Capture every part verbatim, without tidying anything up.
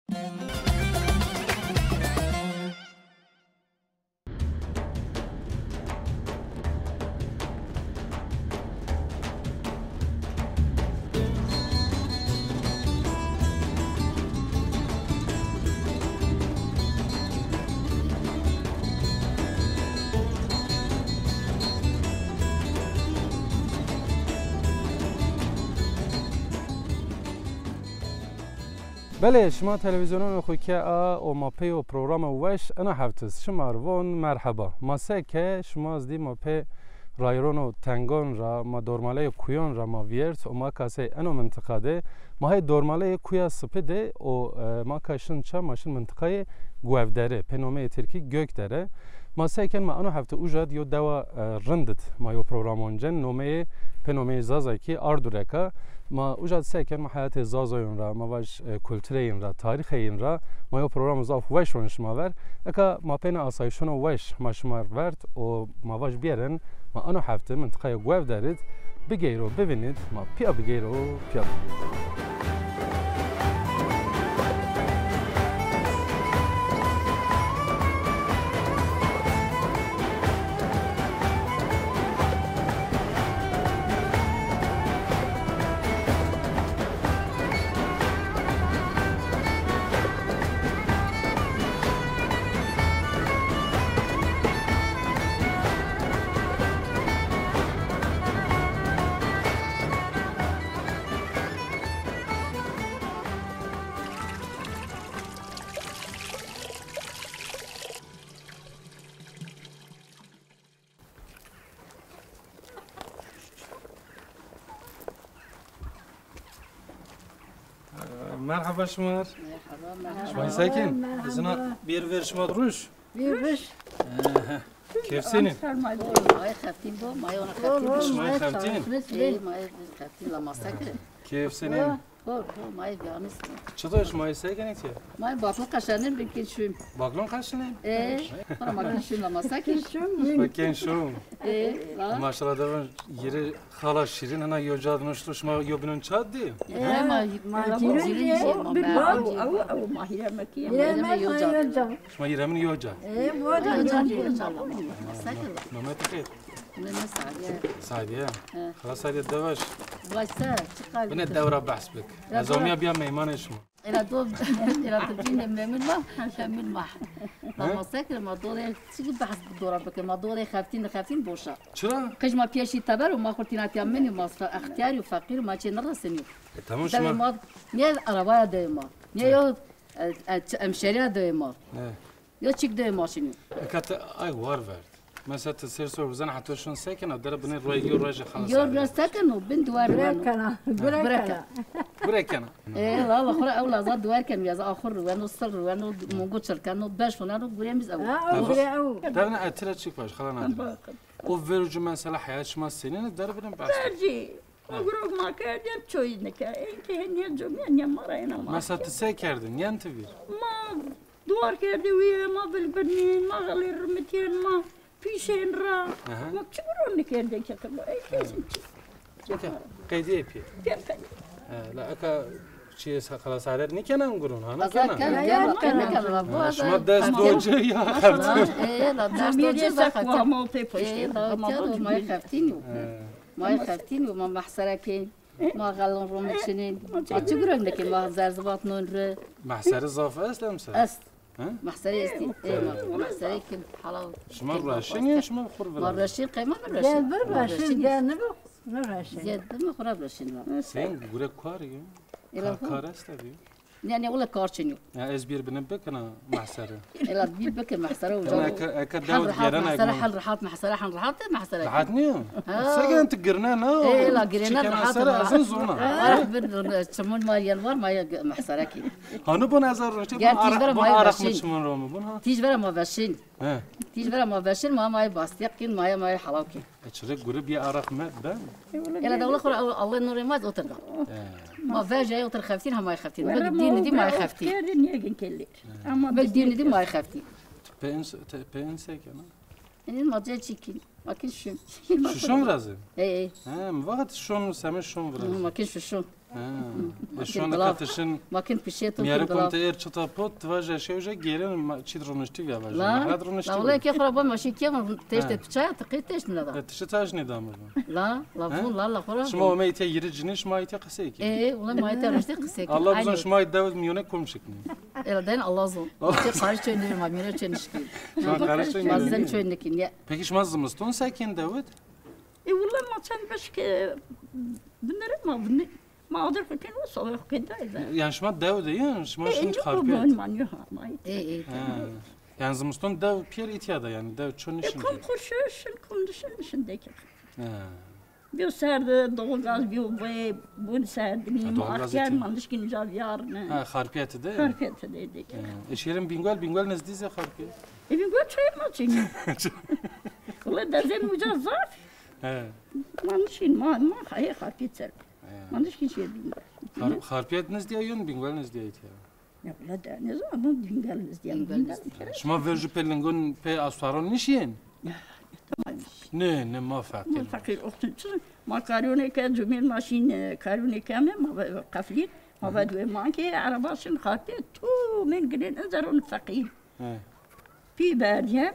بله شما تلویزیون خوکی آ و ماپی و پروگرام وش انا هفتس شما روان مرحبا ما سه که شما از دی ماپی رایرون و تنگان را ما دورماله کویان را ما ویرت و ما کاسه انو منطقه ده ما های دورماله کویا سپیده و ما کاشن چه ماشین منطقه گوف داره پنومه ترکی گوک داره ما سه که ما انو هفته اوجاد یو دوا رندت ما یو پروگرامون جن نومه پنومه زازا کی آردورکا ما اوجاد سکن ما حیات زازاین را ما واج کلتره این را تاریخ این را ما یو پروگرام زاف وش ون شما ور اکا ما پین آسایشون وش ما شما ورد و ما واج بیارن ما آنو هفته منطقه گوف دارید بگیرو ببینید ما پیا بگیرو پیا مرحبا شمار شما ساكن إذن بير فير شما دروش بير فيش كيف سنين ماي خافتين بو ماي وانا خافتين ماي خافتين ماي خافتين لما ساكن كيف سنين هو ماي بيانس چطورش ماي ساكن انت ماي باطل قشنن بكين شوم باقلون قشنن ايه انا ما كان شوم لما ساكن بكين شوم ايه ما شاء الله دارن يري خالا شيرين انا يوجاد نشتوش ما يوبنون چاد دي ايه ما ما جيرين ما او او ما هي مكيه ما يوجاد شما يرمن يوجاد ايه بودا يوجاد يوجاد ساكن ما تخيل من سعديه سعديه خلاص سعديه دواش واسا تقال من الدوره بحث بك زوميا بيا ميمان شما الى دوب الى تجينا من ما شامل ما لما ساكن ما دوري تيجي بحث بالدوره بك ما دوري خافتين خافتين بوشا چرا كش ما بيشي تبر وما خرتينا تيمني ما اختياري وفقير ما شي نرسني تمام شما ما نيل عربايا دايما نيل امشاريا دايما يا تشيك دايما شنو كات اي وارفرد مثلا تصير صور وزن حتى شلون ساكن او درب بني روي يور راجع خلاص يور ساكن وبنت دوار بركنا بركنا بركنا ايه لا اخر اول زاد دوار كان يا اخر وانو صر وانو موجود شركانو باش ونانو بريمز او اه دابنا اترى تشيك باش خلانا وفيرج مثلا حياه شما السنين درب بني باش ترجي اقرب ما كان تشوي نكا انت هني الجميع مرينا ما مثلا تسكردن ينتبير ما دوار كردي ويا ما بالبنين ما غلي رمتين ما فيشين را ما كبروا نكردي كتبوا اي كيسن قيدي بي لا اكا شيء خلاص عادت نكنا نقولون انا كان كان كان كان شما داس دوجي يا خفت ايه لا داس دوجي بقى ما ايه ما يخفتينو ما يخفتينو ما محسركين ما غلون رومتشنين تقولون لك ما زرزبات نون محسر اضافه اسلم است محسري استي ايه محسري كم حلاوه شما راشين يا شما بخور ما راشين قيمه من راشين براشين جانبو نراشين زياد ما خراب راشين سين غورك كاري كار است دي يعني اقول لك كارشنيو يا اسبير بنبك انا محسره الا تجيب بك محسره وجو انا كداود جيران محسره حل رحات محسره حل رحات محسره رحاتني ساكن انت قرنانا ايه لا قرينا رحات محسره زنزونا عارف تسمون ما ينور ما محسره كي هانو بنظر رشتي اعرف مش من روم بنها تيجي برا ما باشين ها تيجي برا ما باشين ما ما باستيقين ما ما حلاوكي اشرك قرب يا عرق ما بان الا دوله اخرى الله نور ما اوترقا ما فاجا يوتر خافتين ما يخافتين بالدين دي ما يخافتين كان يجن كلي اما بالدين دي ما يخافتين بينس بينس كنا يعني ما جاي تشيكين ماكن شو ششون رازم؟ ايه ها مفقط شون سامي شون رازم ماكن شو ها شون كاتشن ماكن بشيت میاره کنت ایر چطور پوت واجه شوجه گیرن چی درونشتی بیا واجه لا محل درونشتی لا والله كي خرب ماشي كي تيش تبشا تقيت تيش ندا تشت تاج ندام لا لا فول لا لا خرا شما ما يتي يرجنش ما يتي قسيك ايه والله ما يترشتي قسيك الله بزن شما يداود ميونه كم شكني إيه دين الله زو تي قارش تشني ما ميرا تشنشكي شما قارش تشني بازن تشنكين يا Peki شما زمستون ساكن داود؟ اي والله ما كان باش بنرد ما بن ما اقدر فكر وصل كده Yani şuma داود yani şuma ايه şimdi نجيب harpiyat. من يها ما ايه ايه Ha. Yani زمستون داود pier itiyada yani داود çon işin. يكون خرشوش نكون دشن دشن ديك Ha. بيو سرد doğalgaz بيو بي بون سرد مين doğalgaz اختيار için. ما عندش كي نجاب يارنا Ha harpiyatı da. خرفت ديك Eşerim Bingöl, Bingöl nezdize harpiyat. ايه بيقول شيء ما تشيني والله ده زين مجازات He. ما عندش ما ما هي خرفت سرد ما عندش كي شيء بيقول Harpiyat nezdiye yön Bingöl nezdiye itiya. يا ولا ده نزام ما بينقال زين بينقال Şuma verju pelingon pe asfaron nişiyen. تمام Ne ne ma ما fakir. فقير أختي ما كاروني كان جميل ماشين كاروني كامل ما قفلين ما بدو ما كي عرباشن خاطر تو من قلنا انظروا فقير He. في باريا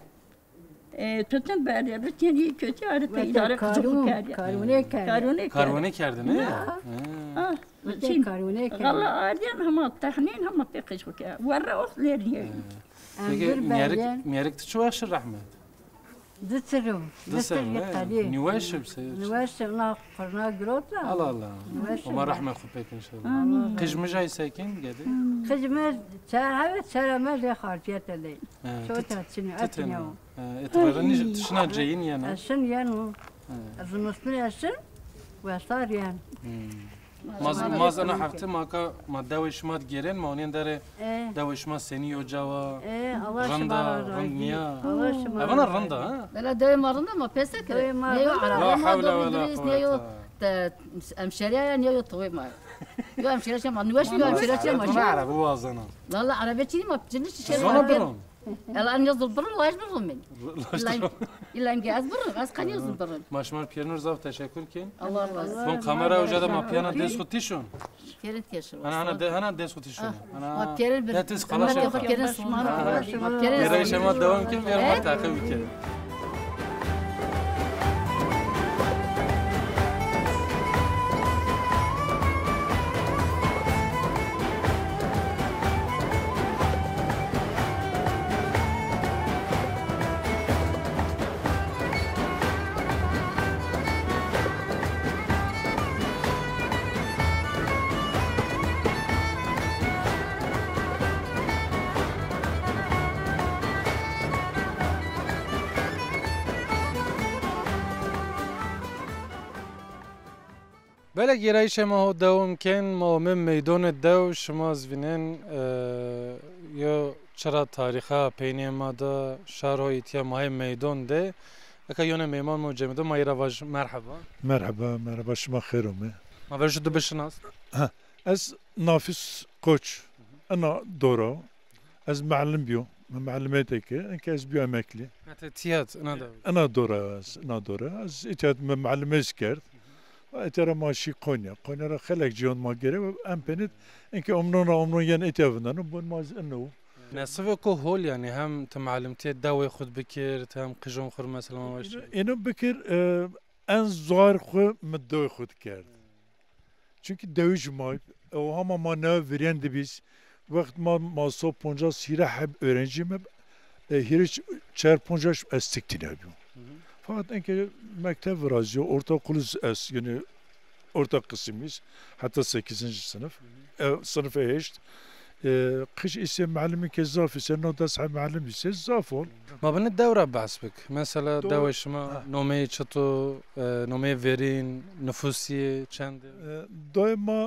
تتن باريا بتيني كتي عرفت إدارة كزوف كاريا كاروني كان كاروني Karvane kerdin he? آه بدي كاروني كان غلا عادين هم التحنين هم تقيش بكا ورا أخت ليريا Peki أنظر miyarik بعدين miyarik tçuaşır rahmet. دترو Desen دتر he. يقالي Niwaşım sayır. نواش نا قرنا قروطا Allah Allah. نواش Oma rahmet khupek inşallah. Kıjmıcay sakin geldi. خدمة شهر هذا شهر ما زي خارجية لي He, شو tit- تاتشني titren. أتنيو He, Etibarın tışına ceyin yana. السن يانو الزنوسمي السن وصار يان Maz maz ana hafte maka ma davişmat geren ma onun dere إيه davişmat seni ocava. إيه الله Randa, شمال randmiya. الله شمال Avana randa ha. لا دوي مرنا ما بيسك دوي مرة. نيو La عربي ما havle دوي ve la دريس نيو kuvvete. امشاريا نيو طوي ما يو امشاريا ما نواش يو امشاريا ما Buna شاء Arap bu azana. لا لا عربي تشيني ما بتجنش شيء Zona burun. لا ان يزل برن لا يجبر من الا الا ان جاز برن بس كان يزل برن Maşmar Piyanur zav teşekkür ki. الله الله Bon kamera ojada ma piyana diskutişon. كيرن تيشر Ana ana de ana diskutişon. ما Ana. كيرن Ne tiz ما kalaşa. كيرن ما Yere كيرن işema devam ki bir ma takip ki. بله گرایش ما دوم کن ما من میدان دو شما زبینن یا چرا تاریخا پینی ما دا شهر های تیا ماه میدان ده اکا یون میمان مو جمعه ما ایرواج مرحبا مرحبا مرحبا شما خيرهم ما برشو دو بشناس از نافس كوتش انا دورا از معلم بيو من معلماتك انك از بيو اماكلي حتى تيات انا دو انا دورا از انا دورا از اتيات من معلم اسكرت اترى ماشي قونيا قونيا را خلق جيون ما جري ام بنت انك امنونا امنون ين اتيافنا بون ما انه نصف کو هول يعني هم تمعلمتي داوي خود بكير تم قجون خور مثلا ما باش اینو بکر ان زار خو مدوی خود کرد çünkü دویج ما o ama mana veren de biz vakt ma maso ponca sira hep öğrencim hiriç çer ponca estiktin yapıyor. Fakat enke mektep razyo ortaokuluz es yani orta kısmımız hatta sekizinci sınıf sınıf eşit قش اسم معلم كزاف سنة تصحى معلم زاف ول ما بين الدورة بحسبك مثلا دو- داوي شما نومي چطو نومي verin nüfusiye çend daima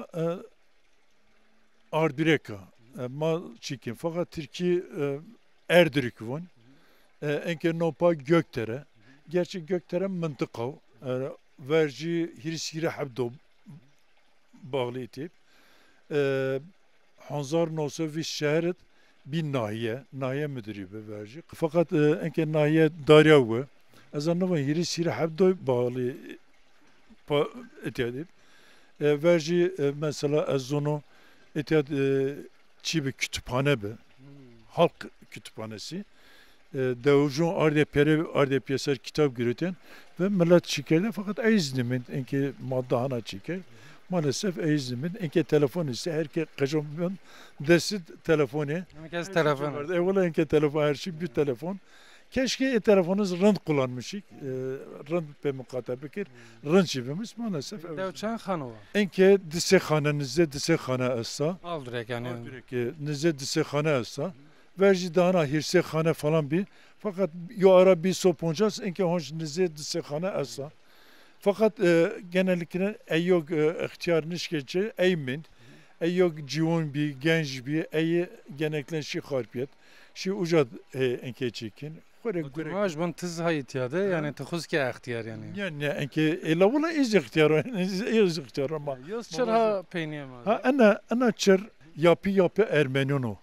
Ardüreka ma çikin fakat Türkiye Erdürk von enke nopa Göktere gerçi Göktere mıntıka verci hirisire habdo bağlı itip Hanzar Nosovi şehret bir nahiye, nahiye müdürü be verci. Fakat enke nahiye Daryavu, از آن نوع هیری سیره حب دوی بالی با اتیادی ورژی مثلا از زونو اتیاد چی به kütüphane به halk kütüphanesi devujun arde pere arde piyaser kitap görüten ve millet çikerler fakat eiznimin enki madde hana çiker maalesef eiznimin enki telefon ise herkes kaçamın desi telefonu herkes telefon evvela enki telefon her şey bir telefon keşke e telefonunuz rınt kullanmışık e, rınt pe mukatabe kir rınt çivimiz maalesef dev çan xanova enki dise xanenizde dise xana essa al direkt yani direkt nizde dise xana essa verci dana hirse xane falan bir fakat yo ara bir soponcas enki hoş nizde dise xana essa fakat e, genellikle ey yok e, ihtiyar nişkece eymin ey yok civan bir genç bir ey genellikle şi harpiyet şi ucad e, enki çekin ماش بن تز هاي تياده يعني تخص كي اختيار يعني يعني انك الا والله ايز اختيار ايز اختيار ما يوسشرها بينيا ما ها انا انا çer yapı yapı Ermenino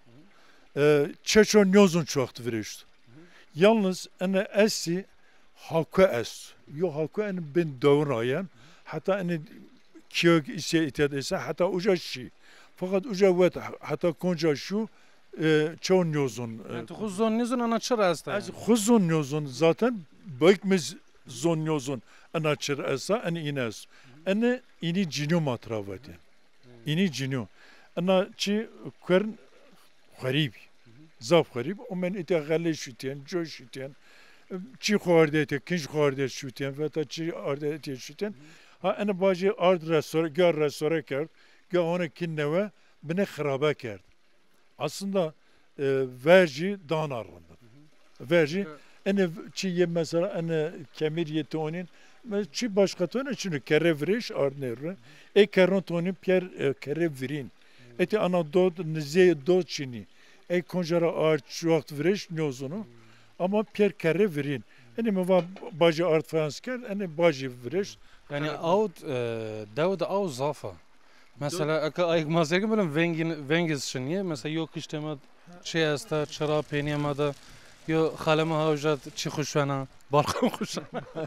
Çeçen yozun çoğaktı verişti yalnız ana esi hakka es yo hakka en ben davrayan hatta en kiyog ise itiyat ise hatta uca şi fakat uca vet hatta konca şu çoğun yozun. Yani xuzon nizun anaçır asta. Az xuzon yozun zaten bakmız zon yozun anaçır asa en ines. Ene ini cino matravati. İni cino. Ana çi kern garip. Zaf garip. O men ite galle şütyen, coş şütyen. Çi xarde ite, kinç xarde şütyen ve ta çi arde ite şütyen. Ha ene bacı ard restoran, gar restoran kerd. Ga ona kinneve bine xarabe kerd. Aslında e, verci daha narlandı. Verci ene çi ye mesela ene kemir yeti onun çi başka tone çünkü kere vriş arnere e keron tonin pier e, kere vrin eti ana dod nize dod çini e konjara ar çuakt vriş nozunu ama pier kere vrin ene mi va bacı art fransker ene bacı vriş yani out Davud au zafa mesela aka ayık mazergi böyle vengin vengiz şiniye mesela yok işte ma şey asta çara peniyamada yo halama havjat çi khuşana balkon khuşana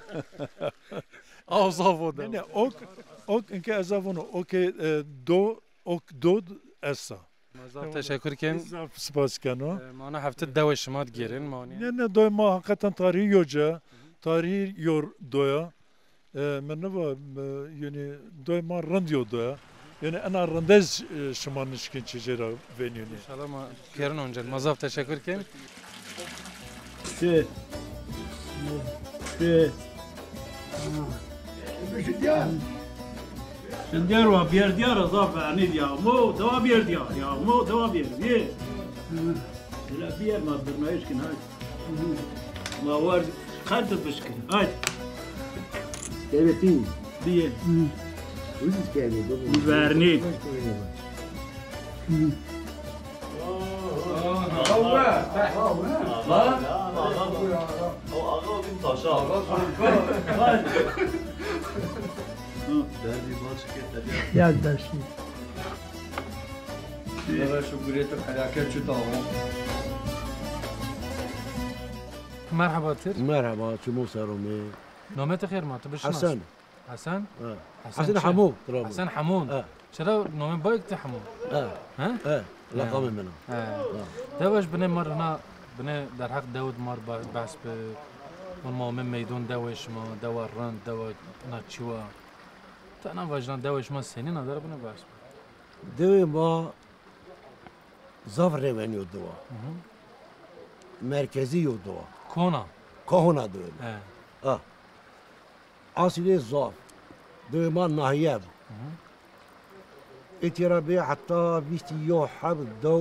au zafa da ne ok ok inke azavunu ok do ok dod essa mazaf teşekkür ken spas kano mana hafta daveşmat gerin mani ne ne do ma hakikaten tarihi yoca tarihi yor doya men ne var yani do ma randiyo doya yani ana randez şımanış ken çecera veniyoni inşallah ma kerin onca mazaf teşekkür ken şey şey Sen diğer var bir diğer azap yani ya mo dava bir diğer ya mo dava bir diye. La bir madde ma eşkin hay. Ma var kaldı bışkın. Hay. Evet iyi. Diye. Ucuz geldi. Verni. Allah. Allah. O aga bin taşa. Hay. Derdi maçı Yaz dersi. Evet şu gürete felaket şu tamam. merhaba tir Merhaba, çumu sarımı. نومت خير ما تبش حسن. حسن اه. حسن حسن شا- حمود ترى. حسن حمود اه. شرا نومن بايك تحمود اه. ها اه. لقب منه. دواش بني مر هنا بني در حق داود مر بحث ب والمؤمن ميدون دواش ما دوا الرن دوا ناتشوا تانا واجنا دواش ما سنين هذا بني بحث دوی ما ظفر ونی دوا. مرکزی دوا. كونا کهونا دوی. اه اه. اصلی ظاف. دوی ما نهیه. اترابي حتى بيستي يو حب دو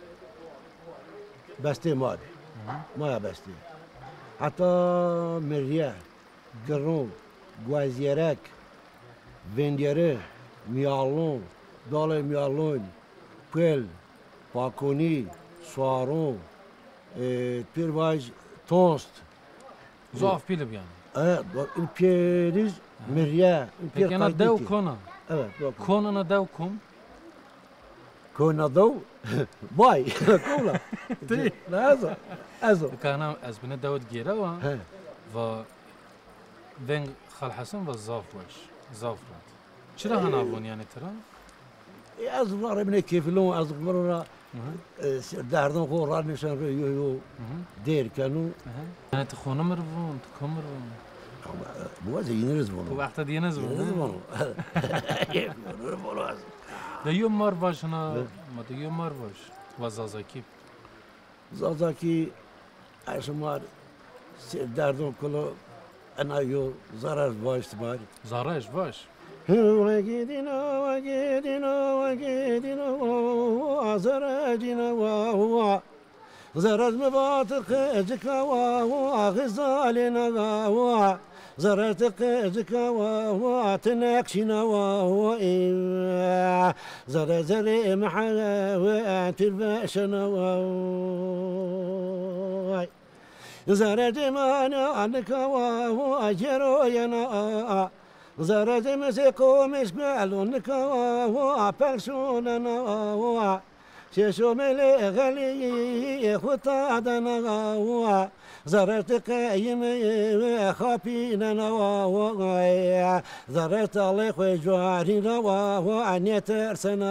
بستي مال ما بستي حتى مريا قرون غوازيرك فينديري ميالون دالي ميالون بيل باكوني سوارون بيرواج توست زعف بيلب يعني اه البيريز مريا peki ana dev kona evet kona na dev kum كنا ضو باي كولا لا هذا هذا كان از بنا داود جيرا ها و ونگ خال حسن و زاف باش زاف رات چرا هنابون یعنی تران از واره من کیف لون از مرا دردن خو را نشان رو یو یو دیر کنو یعنی تخونه مرون تکم مرون بوازه اینرز بونو وقت دینز اینرز بون بونو ده یوم مار باش نه ما ده یوم مار باش و زازاکی زازاکی اشمار دردن کلو انا یو zarar باش تمار زارش باش وجدنا وجدنا وجدنا زرجنا وهو زرز مباطق زكا وهو غزالنا وهو زرتق زكا وهو تناكشنا وهو زر زر محا وترباشنا وهو زرج مانا عنك وهو جروينا زرج مسكو مشمالونك وهو بلشوننا وهو ششو ملي غلي خطادنا وهو زرت قايم خابيننا وهو زرت الله خوجوارنا وهو عني ترسنا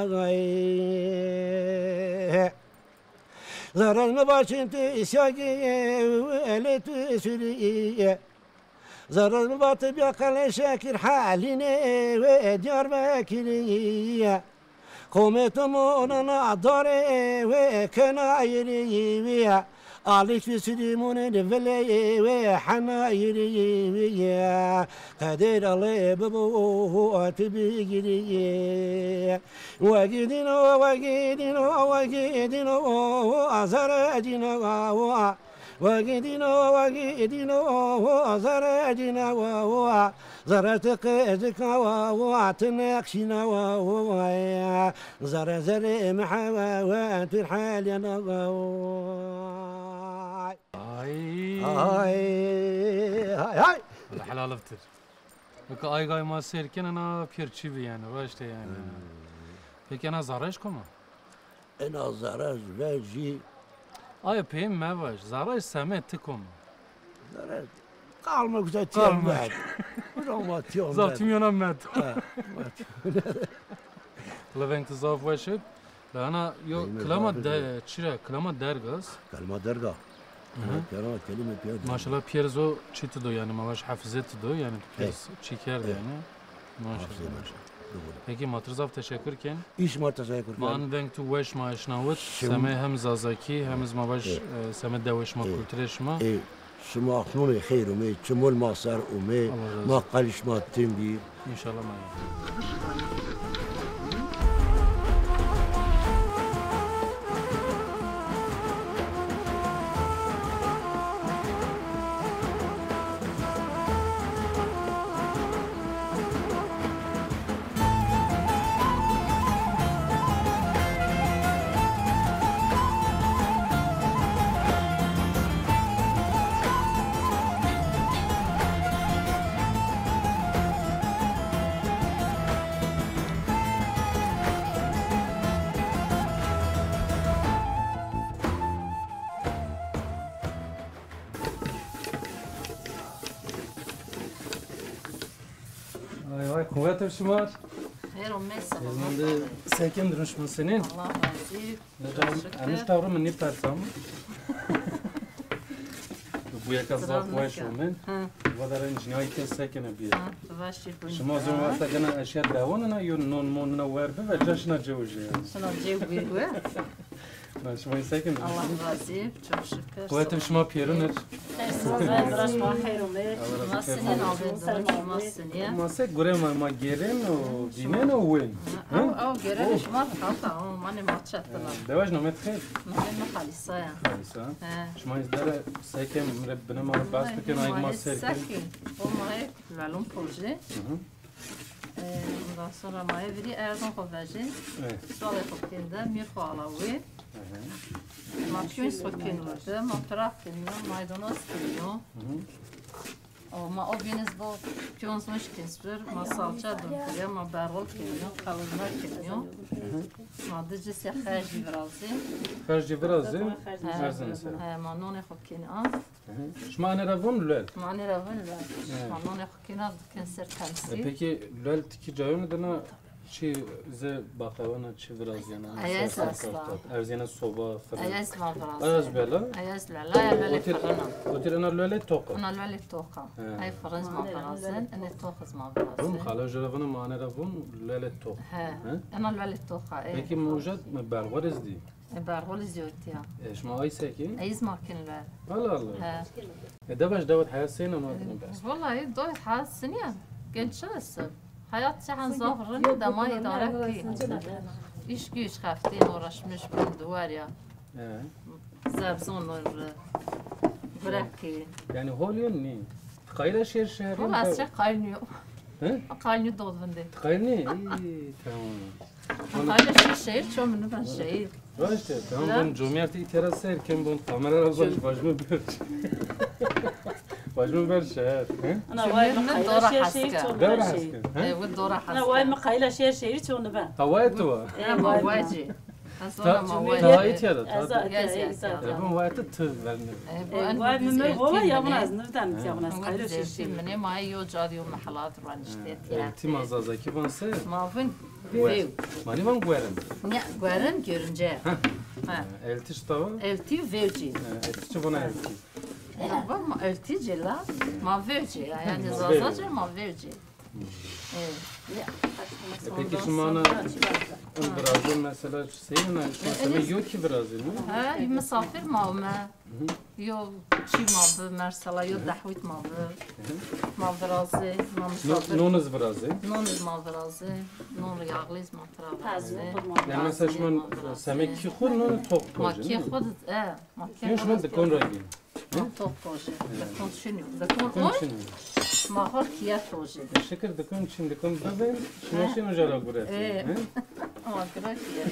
زرت مباشنت شاقي ولت سري زرت مباطب يقل شاكر حالنا وديار باكري قومت موننا داري وكنايري عليك في سليمون الفلي وحنايري قدر الله ببوه تبيجري وجدنا وجدنا وجدنا زرجنا وجدنا وجدنا زرجنا زرت قيدك وتناكشنا زر زر محاوات الحال يا ay هاي هاي هاي الحلال افطر وك ay gay ma serken ana pirçi bir yani başta yani peki ana zaraş koma انا زرج وجي ay peyim me baş zaraş semet tikom زرج قال ما قلت قال تيوم ما. بعد وشو ما تيوم zatim yana met بعد لبنت zaf başıp lana yo Yine klama zafı de çire klama dergas كلمة درجة كلمة كلمة بيد maşallah pierzo çiti do yani mavaş hafizet do yani piers çiker Evet. yani maşallah peki matırzav teşekkürken ايش ما تذكر man venk tu weş ma şnavut seme hem zazaki hem mavaş seme de weş ma Evet. kultreşma ايه شما خنوني خير ومي شمول ما صار ومي Allah razı ما olsun. قالش ما تنبي İnşallah ma. Ay ay kuvvetim şumar. خير ومسا Ezmende sekin duruşmun senin. الله يعزيك Anış tavrımı ne pertam? Bu yaka zaf weş omen. ها Vadaran cinayet sekin bir. ها تباشر بني Şuma zor vaqta gana eşya davonuna yo non mon na verbe ve caşna cevuje. شنو تجيب بيقوى Ben şuma sekin. الله يعزيك çok şükür Kuvvetim şuma pierunur. راش ما خير وميك ما السنين عبد زرك ما السنين Ma se gore ma ma geren o dinen o wen. او او جريش ما خاطا او ماني ما تشتنا Devaj no met khair. ما خالصة يعني Khalisa. ها Şuma izdara sekin rabbina ma bas bikin ay ma serkin. ساكن وما هيك العلوم بروجي ondan sonra maya veri Erdoğan kovacı Evet. sonra yapıp da mir koalavi Mapşun sokken vardı, maprak deniyor, maydanoz deniyor. ما آبینز با پیانز مش کسبر ما سالچه دون کریا ما برول کنیم خالص کنیم ما دجس یا خرجی برازی خرجی برازی ارزن سر ما نون خوب کنیم شما أنا رافون لول ما نروون لول ما نون خوب کنیم کنسر تمسی peki lol tiki cayonu dana çi ze baklavana çi birazcana Ayaz asla. Erziyana soba fırın Ayaz ma برازی Ayaz bela Ayaz لا لا يا بلي otir فرنا otir ana lole toka أنا الولي توقع أي فرنج ما برازن أنا توخز ما Rum برازن khala jaravana ma ana ravun lole toka ها أنا الولي توقع peki إيه موجود مبالغ دي برغول زيوتيا ايش ما اي ساكن أيز ما كن لا الله الله ها ده باش دوت حياة سينا ما والله دوت حال سنين قلت شو السبب حياة شحن ظهر ده ما يدارك إيش كيش خافتين ورشمش من دواريا زابزون ور بركي يعني هوليون ني تخيل شير شهرين والله أسرع قاينيو ها قاينيو دود بندي تخيلني اي تمام قاينة شي شيء شو منو بن شيء Başta tamam ben cumhuriyeti itiraz serken bu kamera baş başımı bir başımı bir şehir أنا وايد مقايلة شير شير شون دور نبان حسك إيه والدورة أنا حسن وايد مقايلة شير شير شون نبان هوايتوا أنا ما واجي أصلا ما واجي تهايت يا ده أزا bu hayatı tı vermiyor وايد من مرغوبة يا مناز نبدأ يا مناز قايلة شير شيء شير مني ما يوجد يوم محلات رانشتيت يعني elti mazazaki van se ما فين فيو mani van gueren نيا قارن görünce ha elti stava elti verci elti çabana elti ama elti cela ma verci yani zazaca ma verci peki şimdi bana Brazil mesela senin mesela yok ki Brazil mi? Ha misafir ma ma yo çi ma bu mesela yo dahvit ma bu ma Brazil ma misafir Nonuz Brazil. non ma Brazil non yağlıyız ma Brazil Yani mesela şu an semek ki kur non tok ما proje. كي خذ اه ما كي Yani şu an dekon ragi. ما توب بروجي دكون شنو دكون Dekon اون şimdi. ما هو كيا بروجي Şeker dekon şimdi dekon bebe. Şuna şimdi jara guret. إيه. ما قراتيا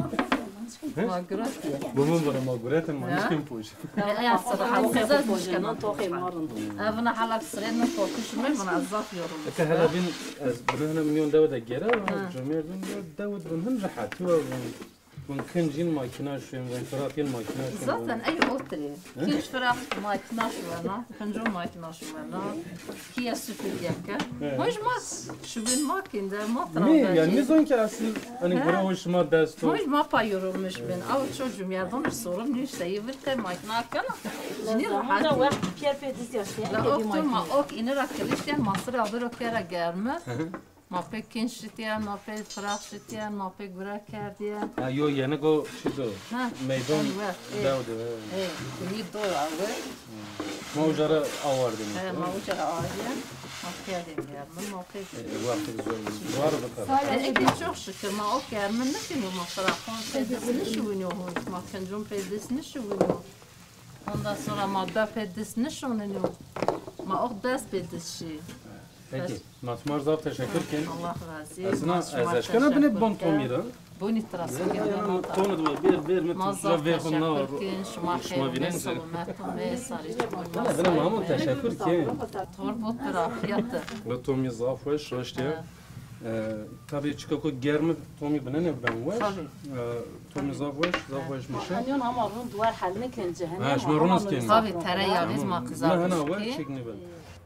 ما قراتيا Bu mu bana ma guret ma niskim puş. يا صراحه زاد مش كمان كمان توقي مرن انا حالك سرين ما توكش من من عزاف يورو Eka hala bin az bunun milyon davada gera cumhur bin davat bunun rahat ve mümkün cin makina şu en fırat yıl makina şu. zaten اي اوتري كيش فراغ ما اتناش وانا كنجو ما اتناش وانا كيا سوبر ديكا مش ما شو بين ماكين ده ما Mi yani ترى ne son ki asıl hani bura hoşuma desto. مش ما بايورمش بين او çocuğum yardım sorum ne işte yıvırtay makina kana jini هذا rahat واحد بير في ديزياش لا اوتو ما اوك inir akılışken masır alır okera gelme ما pek kinşitiyen ما pek frak şitiyen ما pek bırak kerdiyen Ha yo yeni go şizo. ha Meydan evet davdı. evet iyi doğru aldı Ma ujara avardı. he ma uçara ağrıyan ma kerdiyen gelme ma pek Vakti zor. Var bakar. Edi çok şükür ma ok gelme ne ki ma frak on pedisini şu oynuyor ma kencum pedisini şu oynuyor ondan sonra ma da pedisini şu oynuyor ma ok ders pedisi Peki. Matmar zav teşekkür ken. Allah razı Aslında az aşkına bine bon tomira. بوني تراسو Yani tonu da bir bir mit مازال ve bunlar. تشكر شما شما خير بینن سلامتكم صاري Ben mamam teşekkür ken. تربط برافيته Ve tomi zav ve şoşte. Tabii çıkako germe tomi bine ne ben var. Tomi zav ve zav ve mişe. هنيون هم مرن دوار حلنا كان جهنم Ha şma runuz ken. صافي ترى يا ريز ما Ne كزار hana var çekni ben.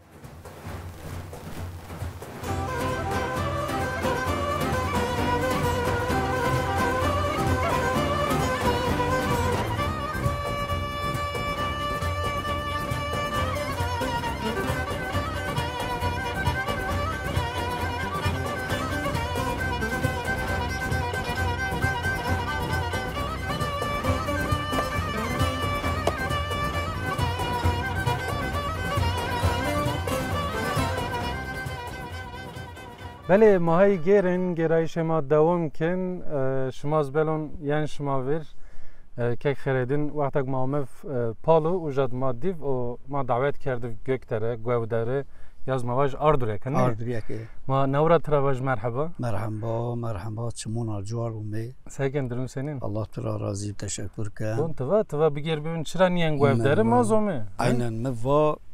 بله ماهای گیرن گرایش ما دوام کن شما زبلون یان شما ویر که خریدن وقتی ما مف پالو وجد ما دیو و ما دعوت کرده گکتره گودره یاز مواج آردوره کنه آردوره که ما نورا تراواج مرحبا مرحبا مرحبا چمون الجوار ومي ساکن درون سنین الله ترى راضي تشكر كان بون توا توا بگیر ببین چرا نیان گودره ما زومه عينا مفا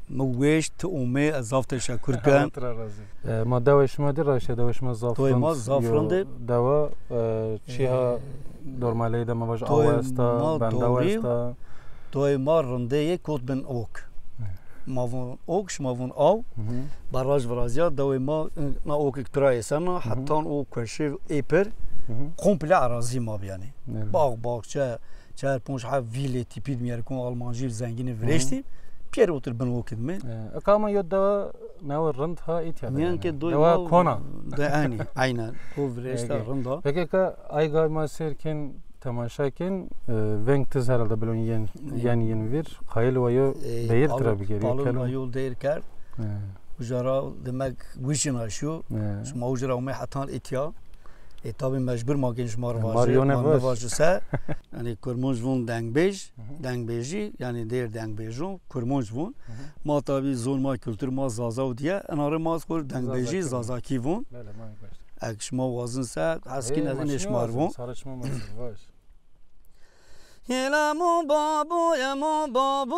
مویش تو اومه ازاف تشکر کن ما دوای شما دی راشه دوای شما زافران دوای ما زافران دی دوا چی ها دورمالی دم واج آواستا بندواستا دوای ما رنده یک کود بن اوک ماون اوکش ماون آو باراج ورازیا دوای ما نا اوک اکترای سنا حتی او کشی ایپر komple arazi ma yani. Bağ bağça çer ponş ha vile tipi mi yerkon Almancı zengini vreşti. Pier otur ben okudum mi? Akama yodda ne rend ha itya. Yani ki doyma kona. Da yani aynen. O vreşta renda. Peki ka ayga ma serken tamaşaken venktez herhalde belon yen yen yen vir. Khayl vayo deyir trabi geliyor. Palon yol deyir kar. Ujara demek vişin aşu. Şuma ujara me hatan itya. E tabi mecbur ma genç marvacı, marvacı se, yani kurmuş vun dengbej, dengbejji, yani der dengbejun, kurmuş vun. Ma tabi zon ma kültür ma zazav diye, enarı ma skor dengbejji zazaki vun. Ekşma vazın se, haskin ezin eşmar vun. Yela mu babu ya mu babu,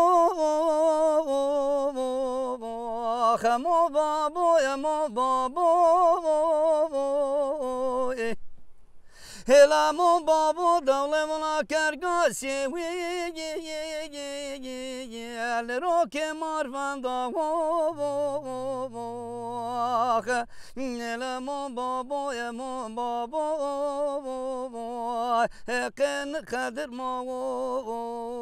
mu babu ya mu babu. Hela mu babu davlemuna kergasi wi ye ye ye ye ye al roke marvan da wo wo wo hela mu babu ya mu babu ken kadir ma wo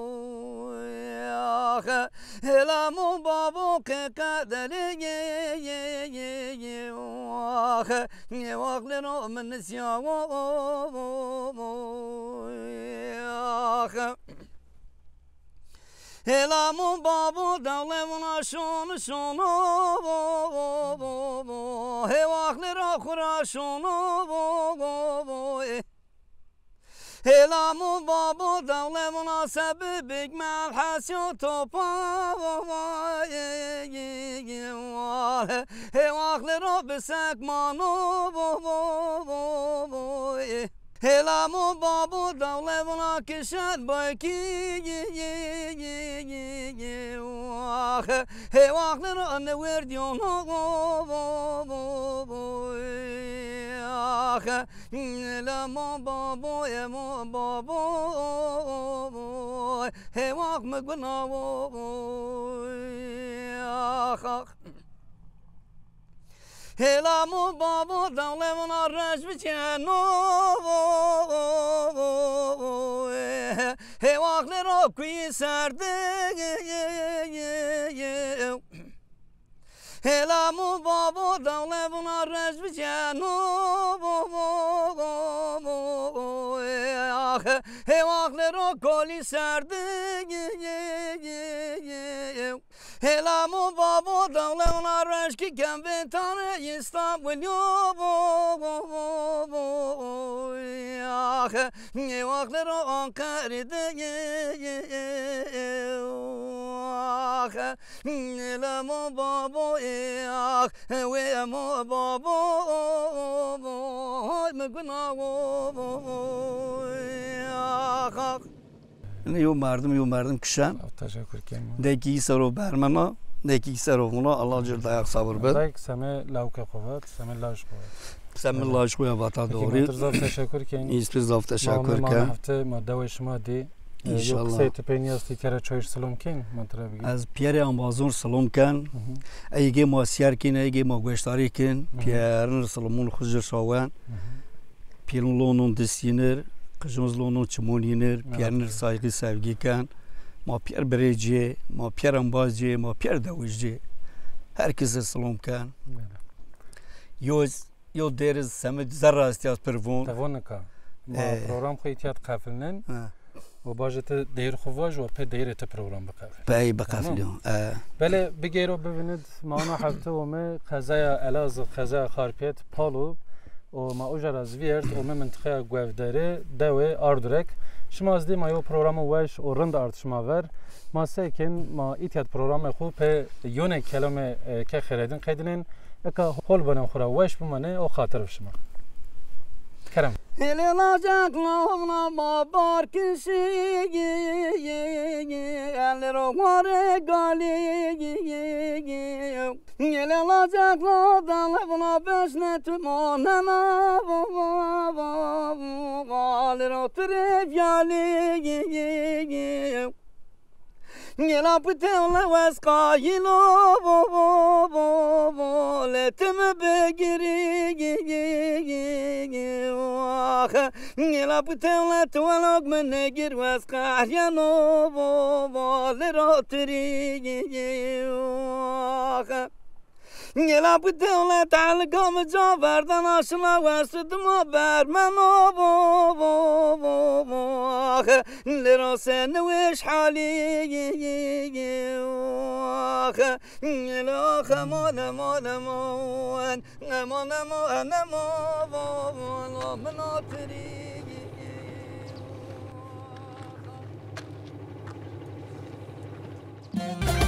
hela mu babu ke kadir ye ye ye ye ne waqleno min nisya wo Hela mu babu davlemuna şunu şunu Hevaklara kura şunu Hela mu babu davlemuna sebebik mel hasyo topa Hevaklara bisek manu Hela mu babu davlemuna kişen bayki ye ye ye ye ye ah hevaklara ne verdiyon ah hela mu babu ye mu babu hevak mı gına ah Hela mu babu davlemuna rejbiceno Hevaklara kuyi serdi Hela mu babu davlemuna rejbiceno Hevaklara koli serdi Hela mu babu davlemuna reşki kembe tane İstanbul ah ne vakleri Ankara'da ah hela mu babu ah ve mu babu me günah ah Yom verdim, yom verdim kışan. Teşekkür ederim. Deki saro bermema, deki saro buna Allah cır dayak sabır ver. Dayak seme lavka kovat, seme laş kovat. Seme laş koya vata doğru. Zaf teşekkür ederim. İspi zaf teşekkür ederim. Ma hafta ma daveş ma di. İnşallah. Sayt peniyas tikara çoyş salom ken matrabı. Az Pierre ambazon salom ken. Ayge ma siyar ken, ayge ma goştari ken. Pierre salomon xuzur şawan. Pierre lonun disiner. Kızımızla çimun yenir, piyanır saygı sevgiken, ma piyer bereci, ma piyer ambazci, ma piyer davuzci, herkese selamken. Yoz, yo deriz, semet zerra istiyat pervon. Tavonaka. Ma program xeytiyat qafilnen. و باجت دیر خواج و په دیر ته پروگرام بقفل. پای بقفل. بله بگیرو ببیند ما نه هفته و ما قضای علاز قضای خارپیت پالو و ما اجر از ویرد و ما منطقه گوفداره دوه آردرک شما از دی ما یو پروگرام وش و رند آرد شما ور ما سیکن ما ایتیاد پروگرام خوب په یونه کلمه که خریدن قیدنین اکا حال بنا خورا وش بمانه و خاطر شما. کرم. Hele lacak lavna babar kişi el لرو واره گالی گل لاجک لا دل بنا بشنه تو مانما لرو تریفیالی Nela putela waskayilo bo bo bo bo letim begiri ah nela putela tualog menegir waskayano bo bo lerotri ah Nela putela talgam javardan aşla versudim haber men o bo bo bo bo lero sen wish hali lero khamona mona mon mona mona mona mona tri